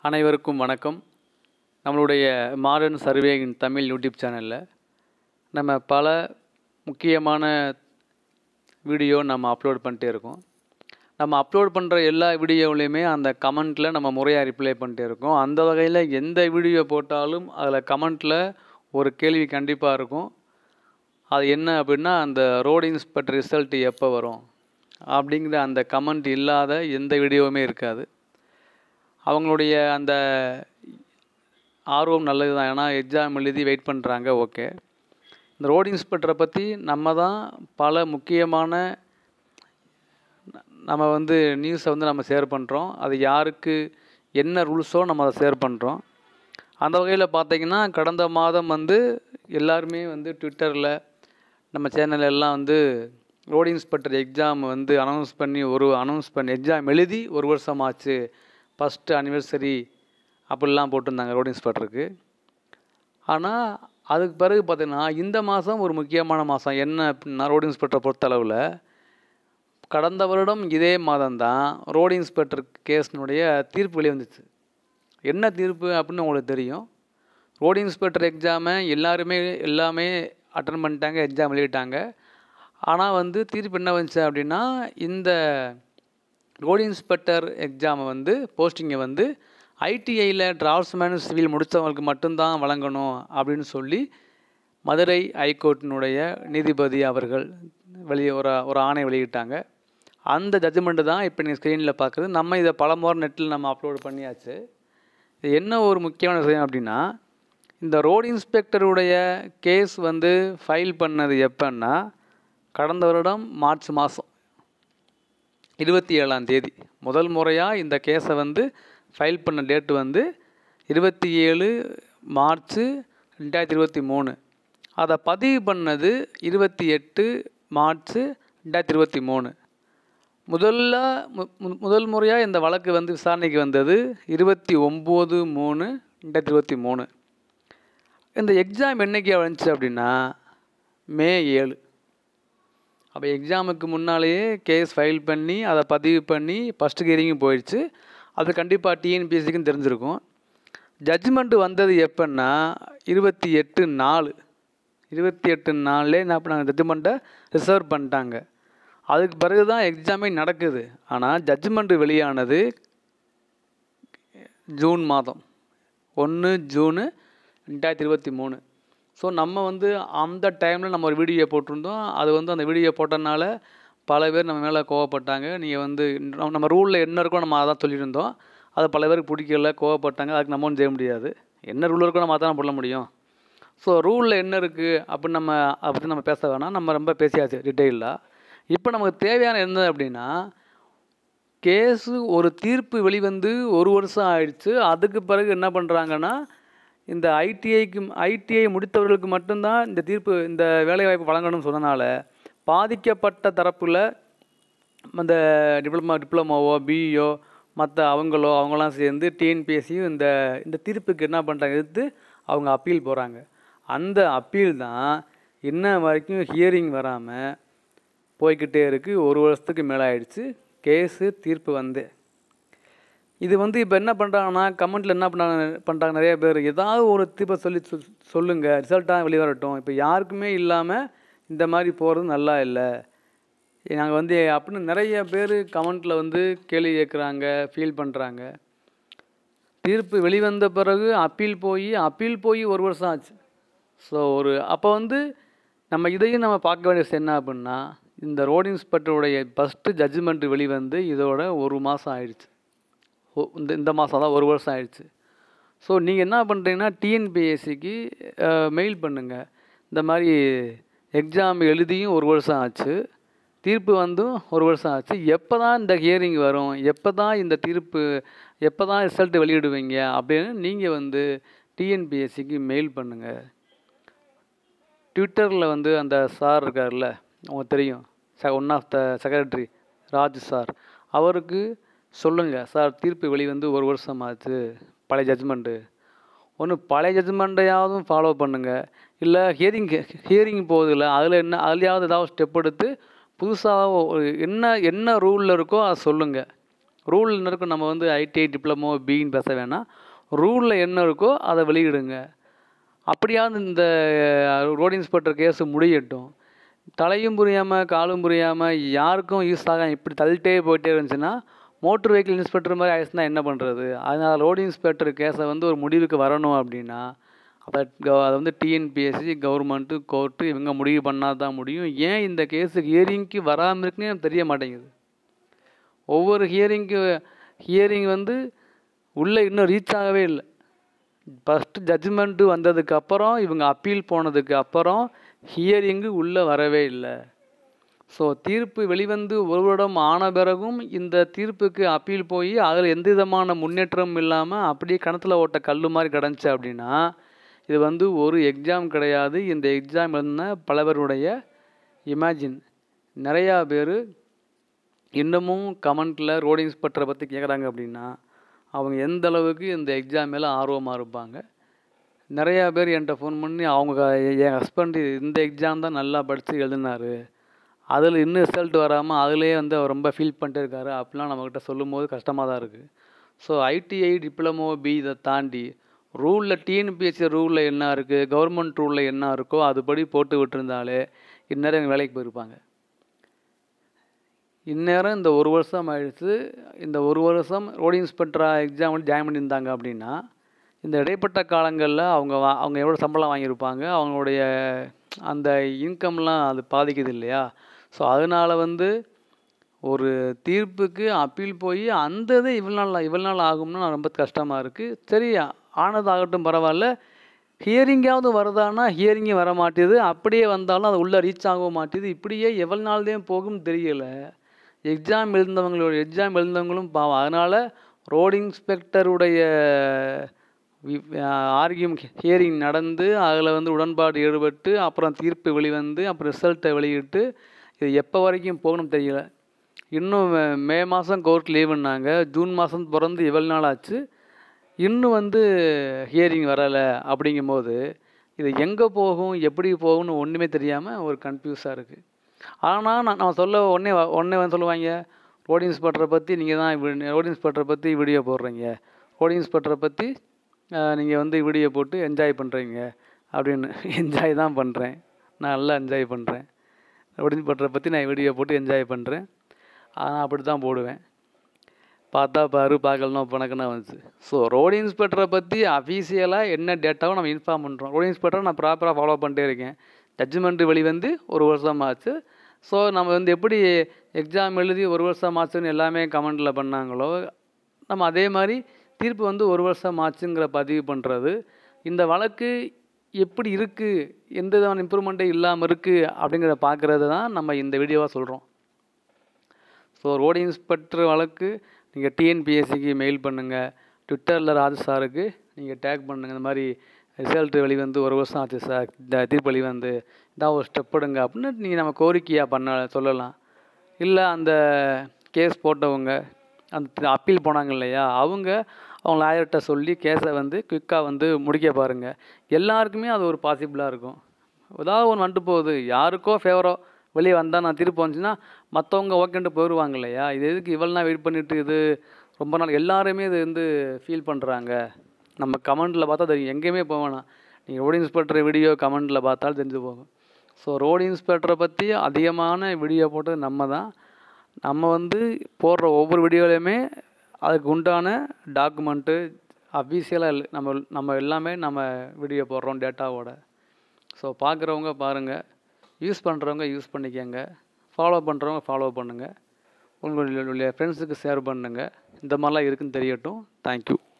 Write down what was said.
அனைவருக்கும் வணக்கம். நம்மளுடைய modern survey in Tamil YouTube சேனலில் நம்ம பல முக்கியமான வீடியோ நம்ம அப்லோட் பண்ணிட்டே இருக்கோம். நம்ம அப்லோட் பண்ணுற எல்லா வீடியோவிலையுமே அந்த கமெண்ட்டில் நம்ம முறையாக ரிப்ளை பண்ணிட்டே இருக்கோம். அந்த வகையில் எந்த வீடியோ போட்டாலும் அதில் கமெண்ட்டில் ஒரு கேள்வி கண்டிப்பாக இருக்கும். அது என்ன அப்படின்னா, அந்த ரோடு இன்ஸ்பெக்டர் ரிசல்ட் எப்போ வரும் அப்படிங்கிற அந்த கமெண்ட் இல்லாத எந்த வீடியோவுமே இருக்காது. அவங்களுடைய அந்த ஆர்வம் நல்லது தான். ஏன்னா எக்ஸாம் எழுதி வெயிட் பண்ணுறாங்க. ஓகே, இந்த ரோடு இன்ஸ்பெக்டரை பற்றி நம்ம தான் பல முக்கியமான நம்ம நியூஸை நம்ம ஷேர் பண்ணுறோம். அது யாருக்கு என்ன ரூல்ஸோ நம்ம அதை ஷேர் பண்ணுறோம். அந்த வகையில் பார்த்திங்கன்னா, கடந்த மாதம் எல்லாருமே ட்விட்டரில் நம்ம சேனல் எல்லாம் ரோடு இன்ஸ்பெக்டர் எக்ஸாம் அனௌன்ஸ் பண்ணி எக்ஸாம் எழுதி 1 வருஷம் ஆச்சு, ஃபஸ்ட்டு அனிவர்சரி அப்படிலாம் போட்டிருந்தாங்க ரோடு இன்ஸ்பெக்டருக்கு. ஆனால் அதுக்கு பிறகு பார்த்திங்கன்னா, இந்த மாதம் ஒரு முக்கியமான மாதம். என்ன அப்படின்னா, ரோடு இன்ஸ்பெக்டரை பொறுத்தளவில் கடந்த வருடம் இதே மாதம்தான் ரோடு இன்ஸ்பெக்டர் கேஸினுடைய தீர்ப்பு வெளிவந்துச்சு. என்ன தீர்ப்பு அப்படின்னு உங்களுக்கு தெரியும். ரோடு இன்ஸ்பெக்டர் எக்ஸாமை எல்லாமே அட்டன் பண்ணிட்டாங்க, எக்ஸாம் எழுதிட்டாங்க. ஆனால் தீர்ப்பு என்ன வந்துச்சு அப்படின்னா, இந்த ரோடு இன்ஸ்பெக்டர் எக்ஸாமை போஸ்டிங்கை ஐடிஐயில் டிராஃப்ட்ஸ்மேன் சிவில் முடித்தவங்களுக்கு மட்டும்தான் வழங்கணும் அப்படின்னு சொல்லி மதுரை ஹைகோர்ட்டினுடைய நீதிபதி அவர்கள் ஒரு ஆணை வெளியிட்டாங்க. அந்த ஜட்ஜ்மெண்ட்டு தான் இப்போ நீங்கள் ஸ்க்ரீனில் பார்க்குறது. நம்ம இதை பல முறை நெட்டில் நம்ம அப்லோட் பண்ணியாச்சு. இது என்ன ஒரு முக்கியமான விஷயம் அப்படின்னா, இந்த ரோடு இன்ஸ்பெக்டருடைய கேஸ் ஃபைல் பண்ணது எப்போன்னா, கடந்த வருடம் மார்ச் மாதம் 27ஆம் தேதி முதல் முறையாக இந்த கேஸை ஃபைல் பண்ண டேட்டு 27 மார்ச் 2023. அதை பதிவு பண்ணது 28 மார்ச் 2023. முதல் முறையாக இந்த வழக்கு விசாரணைக்கு வந்தது 29/3/2023. இந்த எக்ஸாம் என்றைக்கு வந்துச்சு அப்படின்னா, மே 7. அப்போ எக்ஸாமுக்கு முன்னாலேயே கேஸ் ஃபைல் பண்ணி அதை பதிவு பண்ணி ஃபஸ்ட்டு ஹியரிங்கும் போயிடுச்சு. அது கண்டிப்பாக டிஎன்பிஎஸ்சிக்கும் தெரிஞ்சிருக்கும். ஜட்ஜ்மெண்ட்டு வந்தது எப்போன்னா 28/4 என்ன பண்ணாங்க, ஜட்ஜ்மெண்ட்டை ரிசர்வ் பண்ணிட்டாங்க. அதுக்கு பிறகு தான் எக்ஸாமே நடக்குது. ஆனால் ஜட்ஜ்மெண்ட்டு வெளியானது ஜூன் மாதம் 1 ஜூன் 2023. ஸோ நம்ம அந்த டைமில் நம்ம ஒரு வீடியோ போட்டிருந்தோம். அது அந்த வீடியோ போட்டனால பல பேர் நம்ம மேலே கோவப்பட்டாங்க. நீங்கள் நம்ம ரூலில் என்ன இருக்கோ நம்ம அதான் சொல்லியிருந்தோம். அது பல பேருக்கு பிடிக்கல, கோவப்பட்டாங்க. அதுக்கு நம்ம ஒன்றும் செய்ய முடியாது. என்ன ரூல் இருக்கோ நம்ம தான் சொல்ல முடியும். ஸோ ரூலில் என்ன இருக்குது அப்படின்னு அதை பற்றி நம்ம பேச வேணாம். நம்ம ரொம்ப பேசியாச்சு டீட்டெயிலாக. இப்போ நமக்கு தேவையான என்ன அப்படின்னா, கேஸு ஒரு தீர்ப்பு வெளிவந்து 1 வருஷம் ஆயிடுச்சு. அதுக்கு பிறகு என்ன பண்ணுறாங்கன்னா, இந்த ஐடிஐ முடித்தவர்களுக்கு மட்டும்தான் இந்த தீர்ப்பு, இந்த வேலைவாய்ப்பு வழங்கணும்னு சொன்னனால பாதிக்கப்பட்ட தரப்பில் அந்த டிப்ளமோவோ பிஇஓ மற்ற அவங்களாம் சேர்ந்து டிஎன்பிஎஸ்சியும் இந்த தீர்ப்புக்கு என்ன பண்ணுறாங்க, எதிர்த்து அவங்க அப்பீல் போகிறாங்க. அந்த அப்பீல் தான் இன்ன வரைக்கும் ஹியரிங் வராமல் போய்கிட்டே இருக்குது. 1 வருஷத்துக்கு மேலே ஆயிடுச்சு கேஸு தீர்ப்பு இது இப்போ என்ன பண்ணுறாங்கன்னா, கமெண்ட்டில் என்ன பண்ணுறாங்க நிறைய பேர், ஏதாவது ஒரு தீர்ப்பை சொல்லுங்கள், ரிசல்ட்டாக வெளிவரட்டும். இப்போ யாருக்குமே இல்லாமல் இந்த மாதிரி போகிறது நல்லா இல்லை. நாங்கள் அப்படின்னு நிறைய பேர் கமெண்ட்டில் கேள்வி கேட்குறாங்க, ஃபீல் பண்ணுறாங்க. தீர்ப்பு வெளிவந்த பிறகு அப்பீல் போய் 1 வருஷம் ஆச்சு. ஸோ அப்போ நம்ம இதையும் நம்ம பார்க்க வேண்டிய விஷயம் என்ன அப்படின்னா, இந்த ரோடு இன்ஸ்பெக்டருடைய ஃபஸ்ட்டு ஜட்ஜ்மெண்ட்டு வெளிவந்து இதோட 1 மாதம் ஆயிடுச்சு. இந்த மாதம் தான் 1 வருஷம் ஆயிடுச்சு. ஸோ நீங்கள் என்ன பண்ணுறீங்கன்னா, டிஎன்பிஎஸ்சிக்கு மெயில் பண்ணுங்கள். இந்த மாதிரி எக்ஸாம் எழுதியும் 1 வருஷம் ஆச்சு, தீர்ப்பு 1 வருஷம் ஆச்சு. எப்போ தான் இந்த ஹியரிங் வரும், எப்போ தான் இந்த தீர்ப்பு, எப்போ தான் ரிசல்ட்டு வெளியிடுவீங்க அப்படின்னு நீங்கள் டிஎன்பிஎஸ்சிக்கு மெயில் பண்ணுங்கள். ட்விட்டரில் அந்த சார் இருக்கார்ல, அவங்க தெரியும், one of the secretary Raj sir, அவருக்கு சொல்லுங்கள், சார் தீர்ப்பு வெளிவந்து 1 வருஷம் ஆச்சு, பழைய ஜட்ஜ்மெண்ட்டு, ஒன்று பழைய ஜட்ஜ்மெண்ட்டையாவது ஃபாலோ பண்ணுங்கள். இல்லை ஹியரிங் போகுதில்ல, அதுலையாவது ஏதாவது ஸ்டெப் எடுத்து புதுசாக என்ன ரூலில் இருக்கோ அதை சொல்லுங்கள். ரூல் என்ன இருக்கும், நம்ம வந்து ஐடிஐ டிப்ளமோ பின்னு பேச வேணாம். ரூலில் என்ன இருக்கோ அதை வெளியிடுங்க. அப்படியாவது இந்த ரோடு இன்ஸ்பெக்டர் கேஸு முடியட்டும். தலையும் புரியாமல் காலும் புரியாமல் யாருக்கும் யூஸ் ஆக இப்படி தள்ளிட்டே போயிட்டே இருந்துச்சுன்னா மோட்டர் வெஹிக்கிள் இன்ஸ்பெக்டர் மாதிரி ஆயிடுச்சுன்னா என்ன பண்ணுறது? அதனால் ரோடு இன்ஸ்பெக்டர் கேஸை வந்து ஒரு முடிவுக்கு வரணும் அப்படின்னா அதை வந்து டிஎன்பிஎஸ்சி, கவர்மெண்ட்டு, கோர்ட்டு இவங்க முடிவு பண்ணால் தான் முடியும். ஏன் இந்த கேஸு ஹியரிங்க்கு வராமல் இருக்குன்னு எனக்கு தெரிய மாட்டேங்குது. ஒவ்வொரு ஹியரிங் வந்து உள்ளே இன்னும் ரீச் ஆகவே இல்லை. ஃபஸ்ட்டு ஜட்ஜ்மெண்ட்டு வந்ததுக்கப்புறம் இவங்க அப்பீல் போனதுக்கு அப்புறம் ஹியரிங்கு உள்ளே வரவே இல்லை. ஸோ தீர்ப்பு வெளிவந்து ஒரு வருடம் ஆன பிறகும் இந்த தீர்ப்புக்கு அப்பீல் போய் அதில் எந்த விதமான முன்னேற்றமும் இல்லாமல் அப்படியே கணத்தில் ஓட்ட கல் மாதிரி கிடந்துச்சு அப்படின்னா இது வந்து ஒரு எக்ஸாம் கிடையாது. இந்த எக்ஸாம் எழுதின பல பேருடைய இமேஜின். நிறையா பேர் இன்னமும் கமெண்ட்டில் ரோடு இன்ஸ்பெக்டரை பற்றி கேட்குறாங்க அப்படின்னா அவங்க எந்த அளவுக்கு இந்த எக்ஸாம் மேலே ஆர்வமாக இருப்பாங்க. நிறையா பேர் என்கிட்ட ஃபோன் பண்ணி என் ஹஸ்பண்ட் இந்த எக்ஸாம் தான் நல்லா படித்து எழுதினார், அதில் இன்னும் ரிசல்ட் வராமல் அதிலே வந்து அவர் ரொம்ப ஃபீல் பண்ணிட்டு இருக்காரு அப்படிலாம் நம்மக்கிட்ட சொல்லும்போது கஷ்டமாக தான் இருக்குது. ஸோ ஐடிஐ டிப்ளமோ பி இதை தாண்டி ரூலில் டிஎன்பிஎஸ்சி ரூலில் என்ன இருக்குது, கவர்மெண்ட் ரூலில் என்ன இருக்கோ அதுபடி போட்டு விட்டுருந்தாலே இந்நேரம் வேலைக்கு போயிருப்பாங்க. இந்நேரம் இந்த ஒரு வருஷம் ஆயிடுச்சு. இந்த ஒரு வருஷம் ரோடு இன்ஸ்பெக்டராக எக்ஸாம் வந்து ஜாயின் பண்ணியிருந்தாங்க அப்படின்னா இந்த இடைப்பட்ட காலங்களில் அவங்க எவ்வளோ சம்பளம் வாங்கியிருப்பாங்க, அவங்களுடைய அந்த இன்கம்லாம் அது பாதிக்குது இல்லையா? ஸோ அதனால் வந்து ஒரு தீர்ப்புக்கு அப்பீல் போய் அந்த இது இவ்வளோ நாள் ஆகும்னா ரொம்ப கஷ்டமாக இருக்குது. சரி, ஆனதாகட்டும், பரவாயில்ல. ஹியரிங்காவது வருதானா? ஹியரிங்கே வர மாட்டேது. அப்படியே வந்தாலும் அது உள்ளே ரீச் ஆக மாட்டேது. இப்படியே எவ்வளோ நாள் தான் போகும்னு தெரியலை. எக்ஸாம் எழுந்தவங்களும் பாவம். அதனால் ரோடு இன்ஸ்பெக்டருடைய ஹியரிங் நடந்து அதில் வந்து உடன்பாடு ஈடுபட்டு அப்புறம் தீர்ப்பு வெளிவந்து அப்புறம் ரிசல்ட்டை வெளியிட்டு இது எப்போ வரைக்கும் போகணும்னு தெரியல. இன்னும் மே மாதம் கோர்ட் லீவுன்னாங்க, ஜூன் மாதம் பிறந்து இவ்வளோ நாள் ஆச்சு, இன்னும் வந்து ஹியரிங் வரலை. அப்படிங்கும்போது இது எங்கே போகும், எப்படி போகும்னு ஒன்றுமே தெரியாமல் ஒரு கன்ஃபியூஸாக இருக்குது. ஆனால் நான் சொல்ல உடனே வந்து சொல்லுவாங்க, ரோடு இன்ஸ்பெக்டரை பற்றி நீங்கள் தான் ரோடு இன்ஸ்பெக்டரை பற்றி வீடியோ போடுறீங்க, ரோடு இன்ஸ்பெக்டரை பற்றி நீங்கள் வந்து வீடியோ போட்டு என்ஜாய் பண்ணுறீங்க அப்படின்னு. என்ஜாய் தான் பண்ணுறேன், நான் நல்லா என்ஜாய் பண்ணுறேன். ரோடு இன்ஸ்பெக்டரை பற்றி நான் வீடியோ போட்டு என்ஜாய் பண்ணுறேன். ஆனால் அப்படி தான் போடுவேன். பார்த்தா பாரு, பார்க்கலன்னா பணக்குன்னா வந்துச்சு. ஸோ ரோடு இன்ஸ்பெக்டரை பற்றி அஃபீஷியலாக என்ன டேட்டாவும் நம்ம இன்ஃபார்ம் பண்ணுறோம். ரோடு இன்ஸ்பெக்டரை நான் ப்ராப்பராக ஃபாலோ பண்ணிட்டே இருக்கேன். ஜட்ஜ்மெண்ட்டு வெளிவந்து ஒரு வருஷம் ஆச்சு. ஸோ நம்ம வந்து எப்படி எக்ஸாம் எழுதி ஒரு வருஷம் ஆச்சுன்னு எல்லாமே கமெண்டில் பண்ணாங்களோ நம்ம அதே மாதிரி தீர்ப்பு வந்து ஒரு வருஷம் ஆச்சுங்கிற பதிவு பண்ணுறது. இந்த வழக்கு எப்படி இருக்குது, எந்த விதமான இம்ப்ரூவ்மெண்ட்டே இல்லாமல் இருக்குது அப்படிங்கிறத பார்க்குறது தான் நம்ம இந்த வீடியோவாக சொல்கிறோம். ஸோ ரோடு இன்ஸ்பெக்டர் வழக்கு நீங்கள் டிஎன்பிஎஸ்சிக்கு மெயில் பண்ணுங்கள், ட்விட்டரில் ராஜு சாருக்கு நீங்கள் டேக் பண்ணுங்கள். இந்த மாதிரி ரிசல்ட்டு வெளிவந்து ஒரு வருஷம் ஆச்சு சார், இந்த தீர்ப்பு வெளிவந்து இதான் ஒரு ஸ்டெப் எடுங்க அப்படின்னு நீங்கள் நம்ம கோரிக்கையாக சொல்லலாம். இல்லை அந்த கேஸ் போட்டவங்க அந்த அப்பீல் போனாங்க இல்லையா, அவங்க லாயர்கிட்ட சொல்லி கேஸை வந்து குயிக்காக வந்து முடிக்க பாருங்கள். எல்லாருக்குமே அது ஒரு பாசிபிளாக இருக்கும். ஏதாவது ஒன்று வந்துட்டு போகுது, யாருக்கோ ஃபேவரோ வெளியே வந்தால் நான் தீர்ப்பு வந்துச்சுன்னா மற்றவங்க ஓகேன்ட்டு போயிடுவாங்க இல்லையா? இது எதுக்கு இவ்வளோ நாள் வெயிட் பண்ணிவிட்டு இது ரொம்ப நாள் எல்லாருமே இது வந்து ஃபீல் பண்ணுறாங்க. நம்ம கமெண்டில் பார்த்தா தெரியும், எங்கேயுமே போவேணா, நீங்கள் ரோடு இன்ஸ்பெக்டர் வீடியோ கமெண்டில் பார்த்தாலும் தெரிஞ்சு போகும். ஸோ ரோடு இன்ஸ்பெக்டரை பற்றி அதிகமான வீடியோ போட்டது நம்ம தான். நம்ம வந்து போடுற ஒவ்வொரு வீடியோலையுமே அதுக்கு உண்டான டாக்குமெண்ட்டு அஃபீஷியலாக நம்ம எல்லாமே நம்ம வீடியோ போடுறோம் டேட்டாவோட. ஸோ பார்க்குறவங்க பாருங்கள், யூஸ் பண்ணுறவங்க யூஸ் பண்ணிக்கோங்க, ஃபாலோ பண்ணுறவங்க ஃபாலோ பண்ணுங்கள், உங்களுடைய ஃப்ரெண்ட்ஸுக்கு ஷேர் பண்ணுங்கள். இந்த மாதிரிலாம் இருக்குதுன்னு தெரியட்டும். தேங்க்யூ.